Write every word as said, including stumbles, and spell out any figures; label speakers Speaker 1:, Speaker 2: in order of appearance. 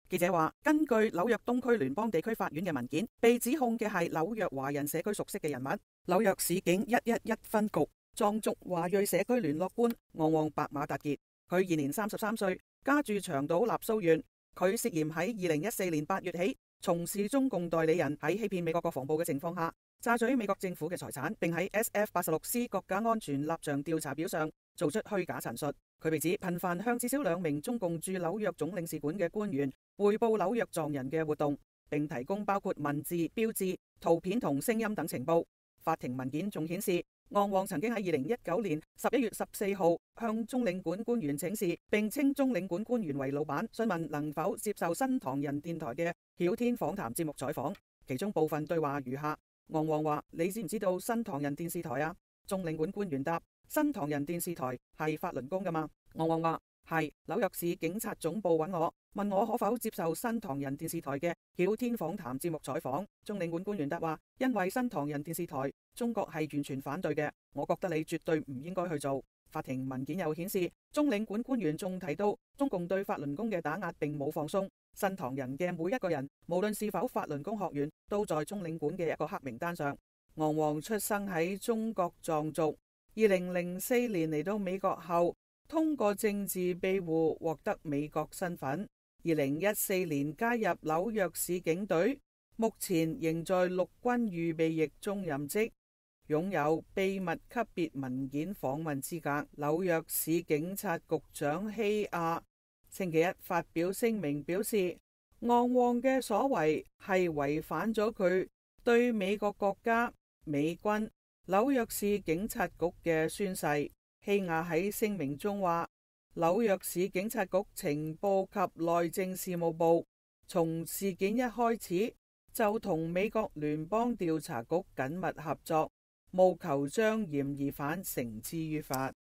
Speaker 1: 記者話，根據紐約東區聯邦地區法院嘅文件，被指控嘅係紐約華人社區熟悉嘅人物，紐約市警一一一分局藏族華裔社區聯絡官昂旺白馬達傑。佢現年三十三歲，家住長島納蘇縣。佢涉嫌喺二零一四年八月起從事中共代理人，喺欺騙美國國防部嘅情況下榨取美國政府嘅財產，並喺 S F 八十六 C 國家安全立場調查表上做出虛假陳述。佢被指頻繁向至少兩名中共駐紐約總領事館嘅官員匯報紐約藏人嘅活動，並提供包括文字、標誌、圖片同聲音等情報。法庭文件仲顯示，昂旺曾經喺二零一九年十一月十四號向中領館官員請示，並稱中領館官員為老闆，詢問能否接受新唐人電台嘅曉天訪談節目採訪。其中部分對話如下：昂旺話，你知唔知道新唐人電視台啊？中領館官員答：新唐人電視台係法輪功噶嘛？昂旺話：係，紐約市警察總部揾我，問我可否接受新唐人電視台嘅曉天訪談節目採訪。中領館官員答話：因為新唐人電視台中國係完全反對嘅，我覺得你絕對唔應該去做。法庭文件又顯示，中領館官員仲提到，中共對法輪功嘅打壓並冇放鬆，新唐人嘅每一個人，無論是否法輪功學員，都在中領館嘅一個黑名單上。昂旺出生喺中國藏族，二零零四年嚟到美國後，通過政治庇護獲得美國身份。二零一四年加入紐約市警隊，目前仍在陸軍預備役中任職，擁有秘密級別文件訪問資格。紐約市警察局長希亞星期一發表聲明表示，昂旺嘅所為係違反咗佢對美國國家、美軍、紐約市警察局嘅宣誓。希亞喺聲明中話，紐約市警察局情報及內政事務部從事件一開始就同美國聯邦調查局緊密合作，務求將嫌疑犯繩之於法。